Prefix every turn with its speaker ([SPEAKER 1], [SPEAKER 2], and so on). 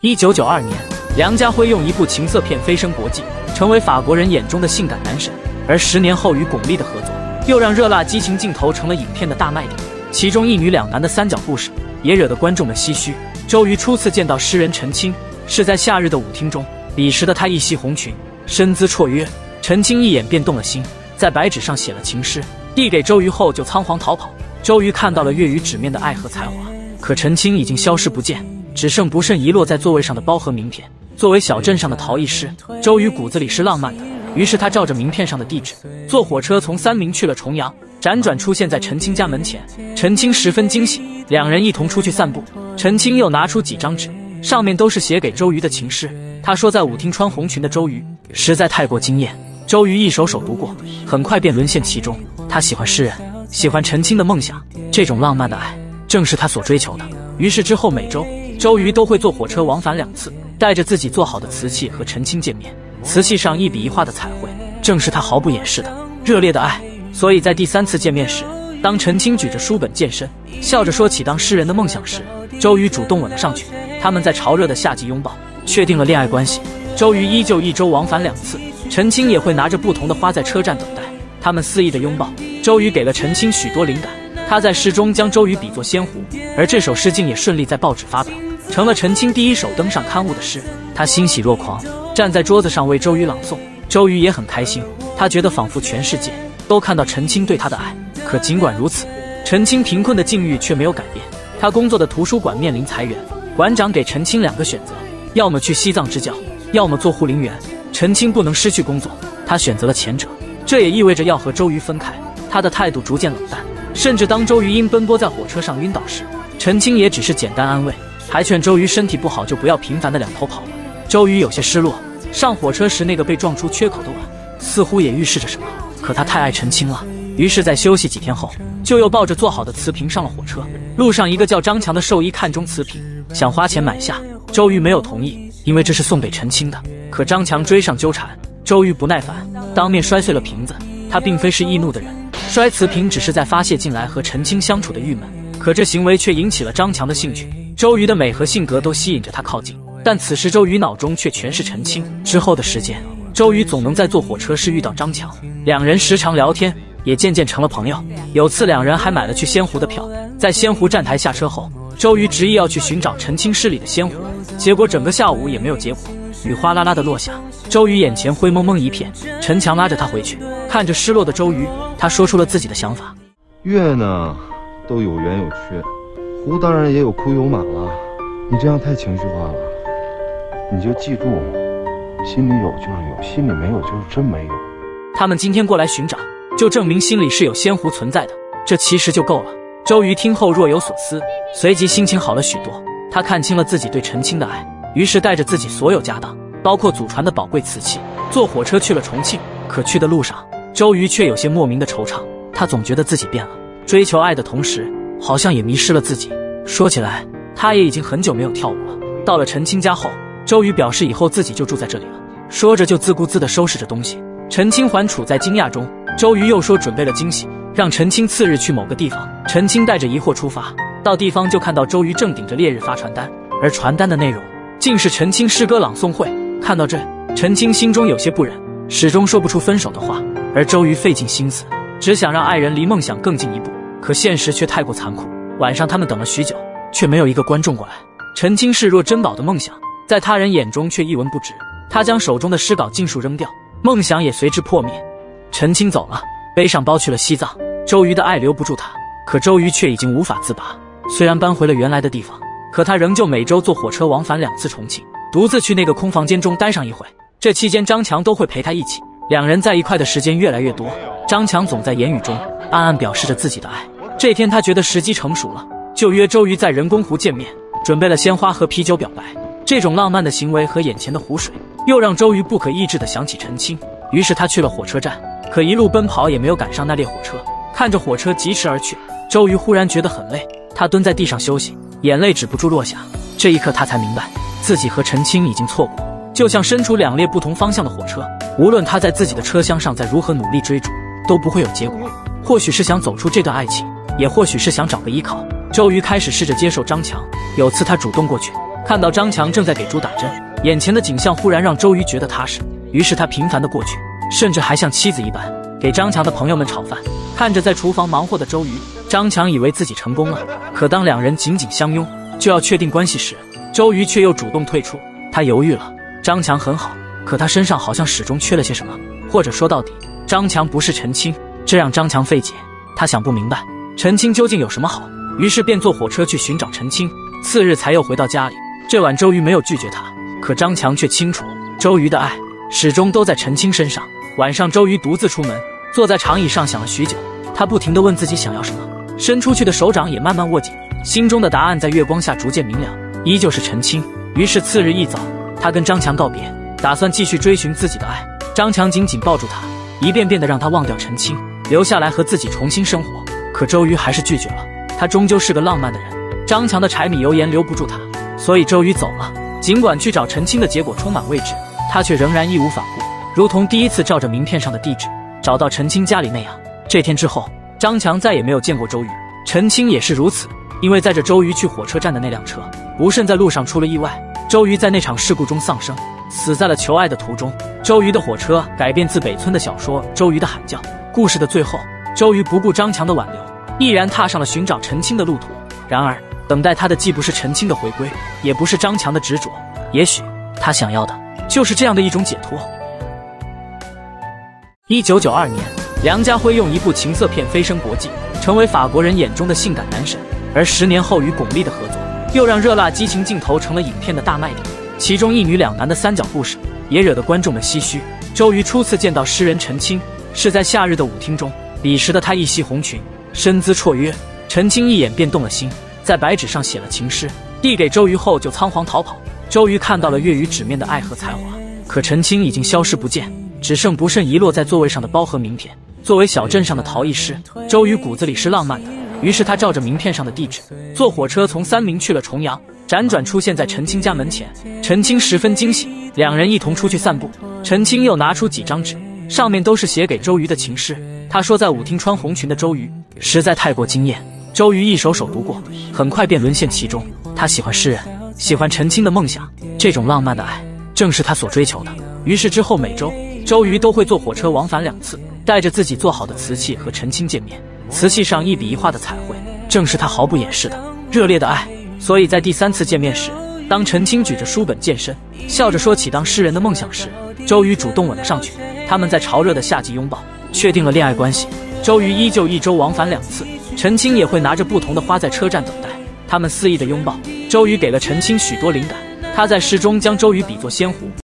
[SPEAKER 1] 1992年，梁家辉用一部情色片飞升国际，成为法国人眼中的性感男神。而10年后与巩俐的合作，又让热辣激情镜头成了影片的大卖点。其中一女两男的三角故事，也惹得观众们唏嘘。周瑜初次见到诗人陈清，是在夏日的舞厅中。彼时的他一袭红裙，身姿绰约，陈清一眼便动了心，在白纸上写了情诗，递给周瑜后就仓皇逃跑。周瑜看到了跃于纸面的爱和才华，可陈清已经消失不见，只剩不慎遗落在座位上的包和名片。作为小镇上的陶艺师，周瑜骨子里是浪漫的，于是他照着名片上的地址，坐火车从三明去了重阳，辗转出现在陈清家门前。陈清十分惊喜，两人一同出去散步。陈清又拿出几张纸，上面都是写给周瑜的情诗。他说在舞厅穿红裙的周瑜实在太过惊艳，周瑜一首首读过，很快便沦陷其中。他喜欢诗人，喜欢陈清的梦想，这种浪漫的爱正是他所追求的。于是之后每周，周瑜都会坐火车往返2次，带着自己做好的瓷器和陈清见面。瓷器上一笔一画的彩绘，正是他毫不掩饰的热烈的爱。所以在第3次见面时，当陈清举着书本健身，笑着说起当诗人的梦想时，周瑜主动吻了上去。他们在潮热的夏季拥抱，确定了恋爱关系。周瑜依旧一周往返2次，陈清也会拿着不同的花在车站等待。他们肆意的拥抱，周瑜给了陈清许多灵感。他在诗中将周瑜比作仙湖，而这首诗竟也顺利在报纸发表，成了陈清第一首登上刊物的诗。他欣喜若狂，站在桌子上为周瑜朗诵。周瑜也很开心，他觉得仿佛全世界都看到陈清对他的爱。可尽管如此，陈清贫困的境遇却没有改变。他工作的图书馆面临裁员，馆长给陈清2个选择，要么去西藏支教，要么做护林员。陈清不能失去工作，他选择了前者，这也意味着要和周瑜分开。他的态度逐渐冷淡，甚至当周瑜因奔波在火车上晕倒时，陈清也只是简单安慰，还劝周瑜身体不好就不要频繁的两头跑了。周瑜有些失落，上火车时那个被撞出缺口的碗，似乎也预示着什么。可他太爱陈清了，于是在休息几天后，就又抱着做好的瓷瓶上了火车。路上一个叫张强的兽医看中瓷瓶，想花钱买下，周瑜没有同意，因为这是送给陈清的。可张强追上纠缠，周瑜不耐烦，当面摔碎了瓶子。他并非是易怒的人，摔瓷瓶只是在发泄近来和陈清相处的郁闷，可这行为却引起了张强的兴趣。周瑜的美和性格都吸引着他靠近，但此时周瑜脑中却全是陈清。之后的时间，周瑜总能在坐火车时遇到张强，两人时常聊天，也渐渐成了朋友。有次两人还买了去仙湖的票，在仙湖站台下车后，周瑜执意要去寻找陈清诗里的仙湖，结果整个下午也没有结果。雨哗啦啦的落下，周瑜眼前灰蒙蒙一片。陈强拉着他回去，看着失落的周瑜，他说出了自己的想法。
[SPEAKER 2] 月呢都有圆有缺，湖当然也有枯有满了。你这样太情绪化了，你就记住，心里有就是有，心里没有就是真没有。
[SPEAKER 1] 他们今天过来寻找，就证明心里是有仙湖存在的，这其实就够了。周瑜听后若有所思，随即心情好了许多。他看清了自己对陈清的爱，于是带着自己所有家当，包括祖传的宝贵瓷器，坐火车去了重庆。可去的路上，周瑜却有些莫名的惆怅。他总觉得自己变了，追求爱的同时，好像也迷失了自己。说起来，他也已经很久没有跳舞了。到了陈清家后，周瑜表示以后自己就住在这里了，说着就自顾自地收拾着东西。陈清还处在惊讶中，周瑜又说准备了惊喜，让陈清次日去某个地方。陈清带着疑惑出发，到地方就看到周瑜正顶着烈日发传单，而传单的内容竟是陈清诗歌朗诵会。看到这，陈清心中有些不忍，始终说不出分手的话。而周瑜费尽心思，只想让爱人离梦想更进一步，可现实却太过残酷。晚上他们等了许久，却没有一个观众过来。陈清视若珍宝的梦想，在他人眼中却一文不值。他将手中的诗稿尽数扔掉，梦想也随之破灭。陈清走了，背上包去了西藏。周瑜的爱留不住他，可周瑜却已经无法自拔。虽然搬回了原来的地方，可他仍旧每周坐火车往返2次重庆，独自去那个空房间中待上一会。这期间张强都会陪他一起，两人在一块的时间越来越多。张强总在言语中暗暗表示着自己的爱。这天他觉得时机成熟了，就约周瑜在人工湖见面，准备了鲜花和啤酒表白。这种浪漫的行为和眼前的湖水，又让周瑜不可抑制地想起陈清。于是他去了火车站，可一路奔跑也没有赶上那列火车。看着火车疾驰而去，周瑜忽然觉得很累，他蹲在地上休息，眼泪止不住落下。这一刻他才明白，自己和陈清已经错过，就像身处2列不同方向的火车，无论他在自己的车厢上再如何努力追逐，都不会有结果。或许是想走出这段爱情，也或许是想找个依靠，周瑜开始试着接受张强。有次他主动过去， 看到张强正在给猪打针，眼前的景象忽然让周渔觉得踏实，于是他频繁的过去，甚至还像妻子一般给张强的朋友们炒饭。看着在厨房忙活的周渔，张强以为自己成功了，可当两人紧紧相拥，就要确定关系时，周渔却又主动退出。他犹豫了，张强很好，可他身上好像始终缺了些什么，或者说到底，张强不是陈清，这让张强费解。他想不明白陈清究竟有什么好，于是便坐火车去寻找陈清。次日才又回到家里。这晚周渔没有拒绝他，可张强却清楚，周渔的爱始终都在陈清身上。晚上周渔独自出门，坐在长椅上想了许久，他不停地问自己想要什么，伸出去的手掌也慢慢握紧，心中的答案在月光下逐渐明了，依旧是陈清。于是次日一早，他跟张强告别，打算继续追寻自己的爱。张强紧紧抱住他，一遍遍地让他忘掉陈清，留下来和自己重新生活。可周渔还是拒绝了，他终究是个浪漫的人，张强的柴米油盐留不住他，所以周渔走了。尽管去找陈清的结果充满未知，他却仍然义无反顾，如同第一次照着名片上的地址找到陈清家里那样。这天之后，张强再也没有见过周渔，陈清也是如此。因为载着周渔去火车站的那辆车不慎在路上出了意外，周渔在那场事故中丧生，死在了求爱的途中。周渔的火车改编自北村的小说《周渔的喊叫》。故事的最后，周渔不顾张强的挽留，毅然踏上了寻找陈清的路途。然而等待他的既不是陈清的回归，也不是张强的执着，也许他想要的就是这样的一种解脱。1992年，梁家辉用一部情色片飞升国际，成为法国人眼中的性感男神。而10年后与巩俐的合作，又让热辣激情镜头成了影片的大卖点。其中一女两男的三角故事也惹得观众们唏嘘。周渔初次见到诗人陈清，是在夏日的舞厅中，彼时的他一袭红裙，身姿绰约，陈清一眼便动了心，在白纸上写了情诗，递给周渔后就仓皇逃跑。周渔看到了粤语纸面的爱和才华，可陈清已经消失不见，只剩不慎遗落在座位上的包和名片。作为小镇上的陶艺师，周渔骨子里是浪漫的，于是他照着名片上的地址，坐火车从三明去了重阳，辗转出现在陈清家门前。陈清十分惊喜，两人一同出去散步。陈清又拿出几张纸，上面都是写给周渔的情诗。他说在舞厅穿红裙的周渔实在太过惊艳，周渔一首首读过，很快便沦陷其中。他喜欢诗人，喜欢陈清的梦想，这种浪漫的爱正是他所追求的。于是之后每周，周渔都会坐火车往返2次，带着自己做好的瓷器和陈清见面。瓷器上一笔一画的彩绘，正是他毫不掩饰的热烈的爱。所以在第3次见面时，当陈清举着书本健身，笑着说起当诗人的梦想时，周渔主动吻了上去。他们在潮热的夏季拥抱，确定了恋爱关系。周渔依旧1周往返2次，陈清也会拿着不同的花在车站等待。他们肆意的拥抱，周渔给了陈清许多灵感。他在诗中将周渔比作仙湖，